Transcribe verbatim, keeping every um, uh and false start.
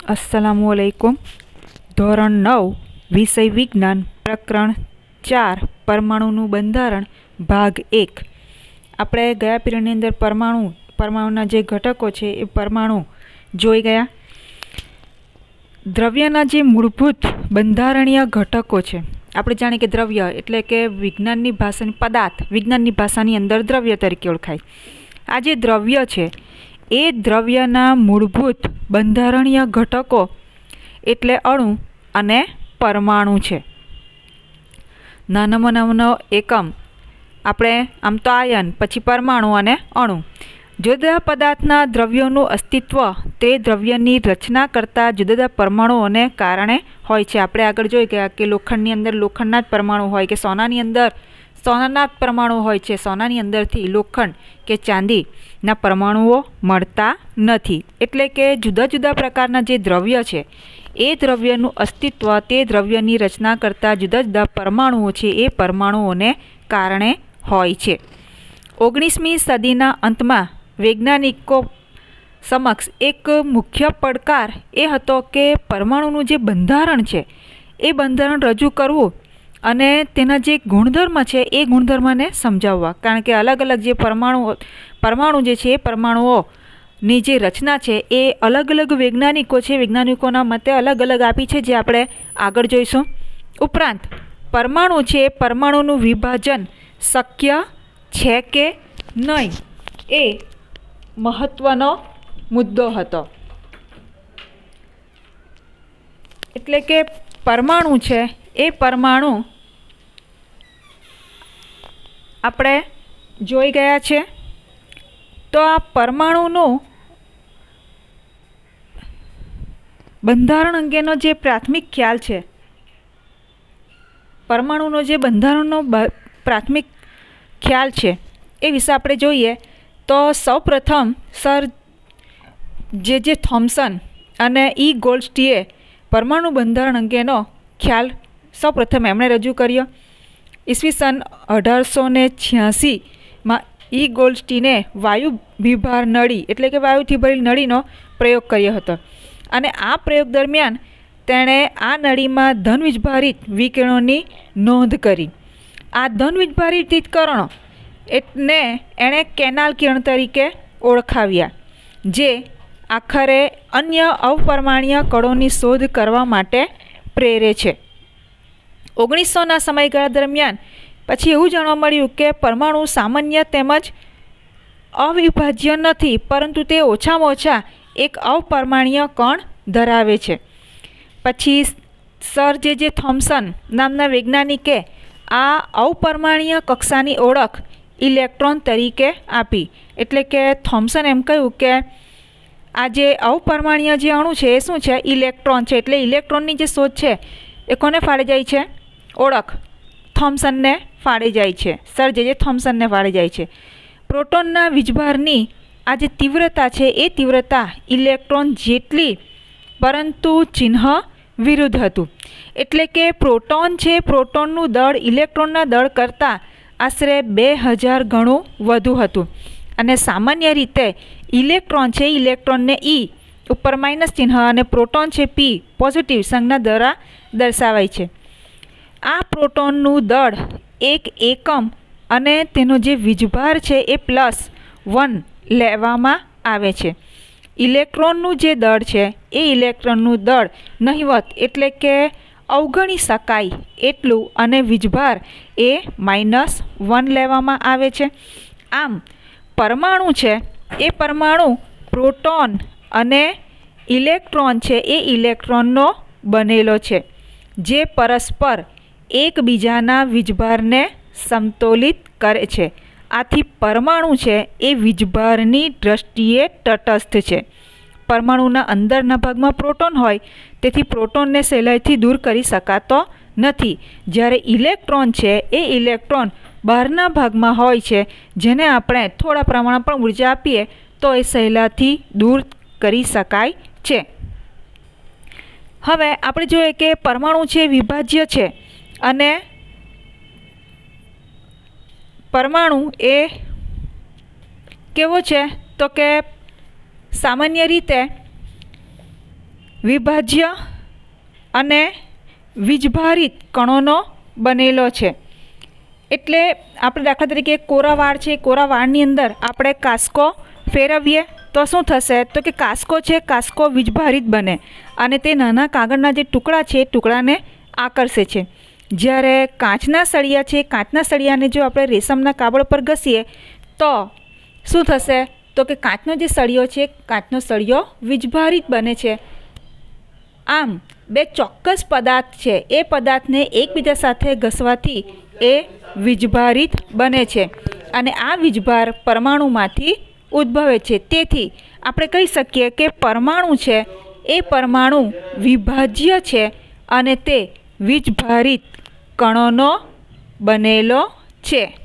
अस्सलामुअलैकुम। धोरण नौ विषय विज्ञान प्रकरण चार परमाणुનું બંધારણ ભાગ એક। આપણે ગયા પીરિયડની અંદર પરમાણુ પરમાણુના જે ઘટકો છે એ પરમાણુ જોઈ ગયા। દ્રવ્યના જે મૂળભૂત બંધારણીય ઘટકો છે, આપણે જાણીએ કે દ્રવ્ય એટલે કે વિજ્ઞાનની ભાષાની પદાર્થ વિજ્ઞાનની ભાષાની અંદર દ્રવ્ય તરીકે ઓળખાય। આ જે દ્રવ્ય છે એ દ્રવ્યના મૂળભૂત બંધારણીય ઘટકો એટલે અણુ અને પરમાણુ છે। નાનામાં નાનો એકમ આપણે આમ તો આયન, પછી પરમાણુ અને અણુ। જુદા પદાર્થના દ્રવ્યોનું અસ્તિત્વ તે દ્રવ્યની રચના કરતા જુદા જુદા પરમાણુઓને કારણે હોય છે। આપણે આગળ જોઈ ગયા કે લોખંડની અંદર લોખંડના જ પરમાણુ હોય, કે સોનાની અંદર સોનાના જ પરમાણુ હોય છે। સોનાની અંદરથી લોખંડ કે ચાંદીના પરમાણુઓ મળતા નથી। એટલે કે જુદા જુદા પ્રકારના જે દ્રવ્ય છે એ દ્રવ્યનું અસ્તિત્વ તે દ્રવ્યની રચના કરતા જુદા જુદા પરમાણુઓ છે એ પરમાણુઓને કારણે હોય છે। ઓગણીસમી સદીના અંતમાં વૈજ્ઞાનિકો સમક્ષ એક મુખ્ય પડકાર એ હતો કે પરમાણુનું જે બંધારણ છે એ બંધારણ રજૂ કરવું અને તેના જે ગુણધર્મ છે એ ગુણધર્મને સમજાવવા। કારણ કે અલગ અલગ જે પરમાણુ પરમાણુ જે છે એ પરમાણુઓની જે રચના છે એ અલગ અલગ વૈજ્ઞાનિકો છે વૈજ્ઞાનિકોના મતે અલગ અલગ આપી છે, જે આપણે આગળ જોઈશું। ઉપરાંત પરમાણુ છે પરમાણુનું વિભાજન શક્ય છે કે નહીં એ મહત્વનો મુદ્દો હતો। એટલે કે પરમાણુ છે એ પરમાણુ આપણે જોઈ ગયા છે। તો આ પરમાણુનું બંધારણ અંગેનો જે પ્રાથમિક ખ્યાલ છે, પરમાણુનો જે બંધારણનો પ્રાથમિક ખ્યાલ છે એ વિશે આપણે જોઈએ તો સૌપ્રથમ સર જે જે થોમ્સન અને ઈ ગોલ્ડસ્ટીએ પરમાણુ બંધારણ અંગેનો ખ્યાલ સૌપ્રથમ એમણે રજૂ કર્યો। ઈસવીસન અઢારસો ને છ્યાસીમાં ઈ ગોલ્ડસ્ટીને વાયુ વિભાર નળી એટલે કે વાયુથી ભરેલી નળીનો પ્રયોગ કર્યો હતો અને આ પ્રયોગ દરમિયાન તેણે આ નળીમાં ધનવીજભારિત વિકિરણોની નોંધ કરી। આ ધનવીજભારિત વિકિરણો એટલે એણે કેનાલ કિરણ તરીકે ઓળખાવ્યા, જે આખરે અન્ય અવપરમાણીય કણોની શોધ કરવા માટે પ્રેરે છે। ઓગણીસોના સમયગાળા દરમિયાન પછી એવું જાણવા મળ્યું કે પરમાણુ સામાન્ય તેમજ અવિભાજ્ય નથી, પરંતુ તે ઓછામાં ઓછા એક અવપરમાણીય કણ ધરાવે છે। પછી સર જે જે થોમ્સન નામના વૈજ્ઞાનિકે આ અવપરમાણીય કક્ષાની ઓળખ ઇલેક્ટ્રોન તરીકે આપી। એટલે કે થોમ્સન એમ કહ્યું કે આ જે અવપરમાણીય જે અણુ છે એ શું છે? ઇલેક્ટ્રોન છે। એટલે ઇલેક્ટ્રોનની જે શોધ છે એ કોને ફાળે જાય છે? ઓળખ થોમ્સનને ફાળે જાય છે, સર જે જે થોમ્સનને ફાળે જાય છે। પ્રોટોનના વીજભારની આ જે તીવ્રતા છે એ તીવ્રતા ઇલેક્ટ્રોન જેટલી, પરંતુ ચિહ્ન વિરુદ્ધ હતું। એટલે કે પ્રોટોન છે પ્રોટોનનું દળ ઇલેક્ટ્રોનના દળ કરતાં આશરે બે હજાર ગણું વધુ હતું અને સામાન્ય રીતે ઇલેક્ટ્રોન છે ઇલેક્ટ્રોનને ઈ ઉપર માઇનસ ચિહ્ન અને પ્રોટોન છે પી પોઝિટિવ સંજ્ઞા દ્વારા દર્શાવાય છે। આ પ્રોટોનનું દળ એક એકમ અને તેનો જે વીજભાર છે એ પ્લસ વન લેવામાં આવે છે। ઇલેક્ટ્રોનનું જે દળ છે એ ઇલેક્ટ્રોનનું દળ નહિવત એટલે કે અવગણી શકાય એટલું અને વીજભાર એ માઇનસ વન લેવામાં આવે છે। આમ પરમાણુ છે એ પરમાણુ પ્રોટોન અને ઇલેક્ટ્રોન છે એ ઇલેક્ટ્રોનનો બનેલો છે, જે પરસ્પર એકબીજાના વીજભારને સમતોલિત કરે છે। આથી પરમાણુ છે એ વીજભારની દ્રષ્ટિએ તટસ્થ છે। પરમાણુના અંદરના ભાગમાં પ્રોટોન હોય તેથી પ્રોટોનને સહેલાઈથી દૂર કરી શકાતો નથી, જ્યારે ઇલેક્ટ્રોન છે એ ઇલેક્ટ્રોન બહારના ભાગમાં હોય છે, જેને આપણે થોડા પ્રમાણમાં પણ ઉર્જા આપીએ તો એ સહેલાઈથી દૂર કરી શકાય છે। હવે આપણે જોઈએ કે પરમાણુ છે વિભાજ્ય છે અને પરમાણુ એ કેવો છે? તો કે સામાન્ય રીતે વિભાજ્ય અને વીજભારિત કણોનો બનેલો છે. એટલે આપણે દાખલા તરીકે કોરા વાળ છે, કોરા વાળની અંદર આપણે કાસ્કો ફેરવીએ તો શું થશે? તો કે કાસ્કો છે, કાસ્કો વીજભારિત બને અને તે નાના કાગળના જે ટુકડા છે એ ટુકડાને આકર્ષે છે. જ્યારે કાચના સળિયા છે, કાચના સળિયાને જો આપણે રેશમના કાગળ પર ઘસીએ તો શું થશે? તો કે કાચનો જે સળિયો છે, કાચનો સળિયો વીજભારિત બને છે. આમ બે ચોક્કસ પદાર્થ છે, એ પદાર્થને એકબીજા સાથે ઘસવાથી એ વીજભારિત બને છે અને આ વીજભાર પરમાણુમાંથી ઉદ્ભવે છે. તેથી આપણે કહી શકીએ કે પરમાણુ છે એ પરમાણુ વિભાજ્ય છે અને તે વીજભારિત કણોનો બનેલો છે.